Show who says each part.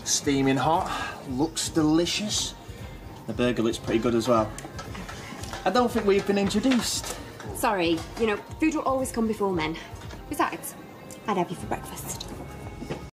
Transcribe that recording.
Speaker 1: Steaming hot, looks delicious. The burger looks pretty good as well. I don't think we've been introduced.
Speaker 2: Sorry, you know, food will always come before men. Besides, I'd have you for breakfast.